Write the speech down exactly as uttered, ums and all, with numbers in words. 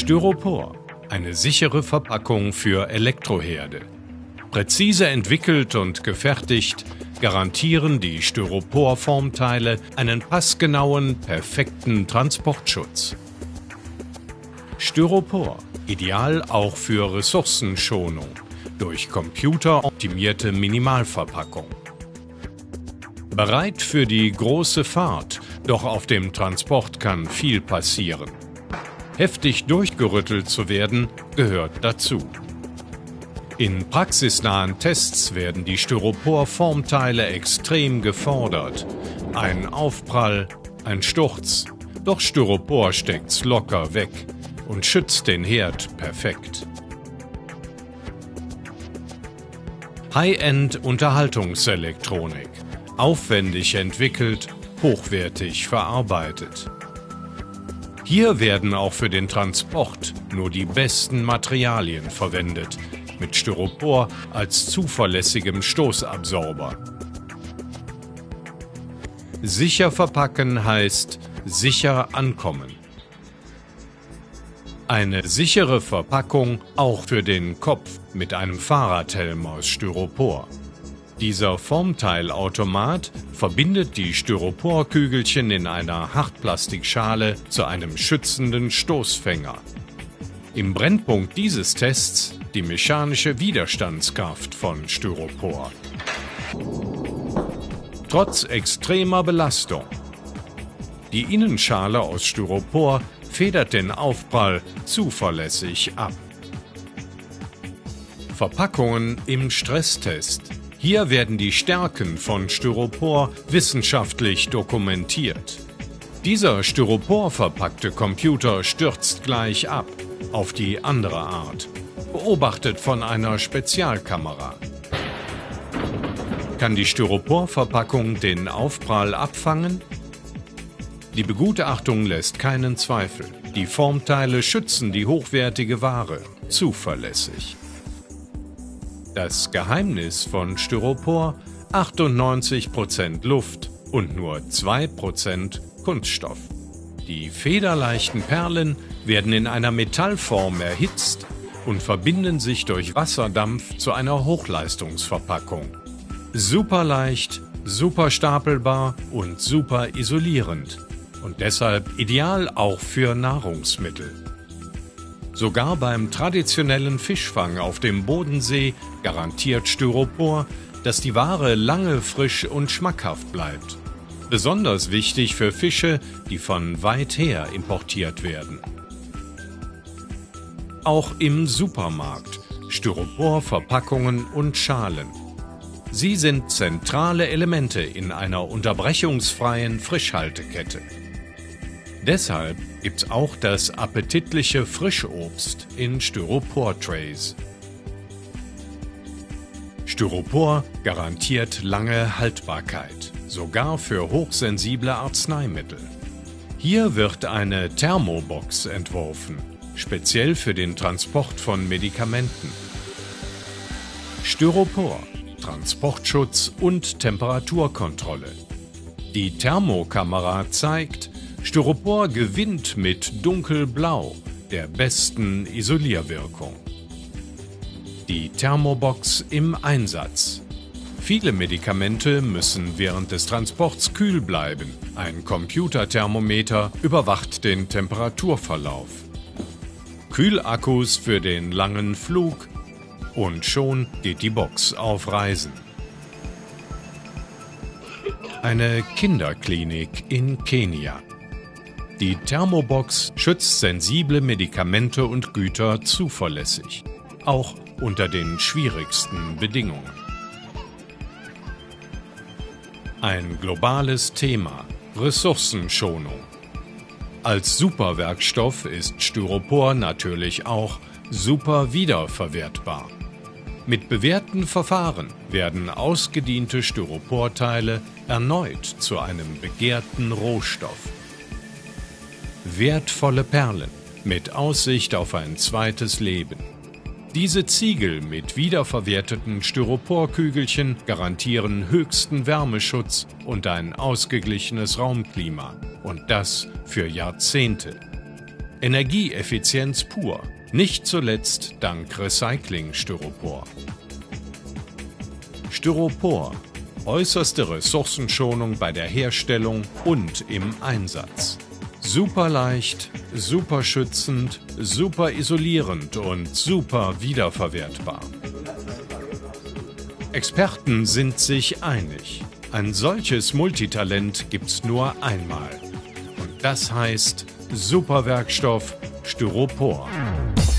Styropor, eine sichere Verpackung für Elektroherde. Präzise entwickelt und gefertigt, garantieren die Styropor-Formteile einen passgenauen, perfekten Transportschutz. Styropor, ideal auch für Ressourcenschonung, durch computeroptimierte Minimalverpackung. Bereit für die große Fahrt, doch auf dem Transport kann viel passieren. Heftig durchgerüttelt zu werden, gehört dazu. In praxisnahen Tests werden die Styropor-Formteile extrem gefordert. Ein Aufprall, ein Sturz, doch Styropor steckt's locker weg und schützt den Herd perfekt. High-End-Unterhaltungselektronik, aufwendig entwickelt, hochwertig verarbeitet. Hier werden auch für den Transport nur die besten Materialien verwendet, mit Styropor als zuverlässigem Stoßabsorber. Sicher verpacken heißt sicher ankommen. Eine sichere Verpackung auch für den Kopf mit einem Fahrradhelm aus Styropor. Dieser Formteilautomat verbindet die Styroporkügelchen in einer Hartplastikschale zu einem schützenden Stoßfänger. Im Brennpunkt dieses Tests die mechanische Widerstandskraft von Styropor. Trotz extremer Belastung. Die Innenschale aus Styropor federt den Aufprall zuverlässig ab. Verpackungen im Stresstest. Hier werden die Stärken von Styropor wissenschaftlich dokumentiert. Dieser Styropor verpackte Computer stürzt gleich ab, auf die andere Art, beobachtet von einer Spezialkamera. Kann die Styroporverpackung den Aufprall abfangen? Die Begutachtung lässt keinen Zweifel. Die Formteile schützen die hochwertige Ware zuverlässig. Das Geheimnis von Styropor: achtundneunzig Prozent Luft und nur zwei Prozent Kunststoff. Die federleichten Perlen werden in einer Metallform erhitzt und verbinden sich durch Wasserdampf zu einer Hochleistungsverpackung. Super leicht, super stapelbar und super isolierend und deshalb ideal auch für Nahrungsmittel. Sogar beim traditionellen Fischfang auf dem Bodensee garantiert Styropor, dass die Ware lange frisch und schmackhaft bleibt. Besonders wichtig für Fische, die von weit her importiert werden. Auch im Supermarkt Styroporverpackungen und Schalen. Sie sind zentrale Elemente in einer unterbrechungsfreien Frischhaltekette. Deshalb gibt's auch das appetitliche Frischobst in Styropor-Trays. Styropor garantiert lange Haltbarkeit, sogar für hochsensible Arzneimittel. Hier wird eine Thermobox entworfen, speziell für den Transport von Medikamenten. Styropor, Transportschutz und Temperaturkontrolle. Die Thermokamera zeigt, Styropor gewinnt mit dunkelblau, der besten Isolierwirkung. Die Thermobox im Einsatz. Viele Medikamente müssen während des Transports kühl bleiben. Ein Computerthermometer überwacht den Temperaturverlauf. Kühlakkus für den langen Flug und schon geht die Box auf Reisen. Eine Kinderklinik in Kenia. Die Thermobox schützt sensible Medikamente und Güter zuverlässig, auch unter den schwierigsten Bedingungen. Ein globales Thema: Ressourcenschonung. Als Superwerkstoff ist Styropor natürlich auch super wiederverwertbar. Mit bewährten Verfahren werden ausgediente Styroporteile erneut zu einem begehrten Rohstoff. Wertvolle Perlen mit Aussicht auf ein zweites Leben. Diese Ziegel mit wiederverwerteten Styroporkügelchen garantieren höchsten Wärmeschutz und ein ausgeglichenes Raumklima. Und das für Jahrzehnte. Energieeffizienz pur, nicht zuletzt dank Recycling-Styropor. Styropor, äußerste Ressourcenschonung bei der Herstellung und im Einsatz. Super leicht, super schützend, super isolierend und super wiederverwertbar. Experten sind sich einig. Ein solches Multitalent gibt's nur einmal. Und das heißt Superwerkstoff Styropor.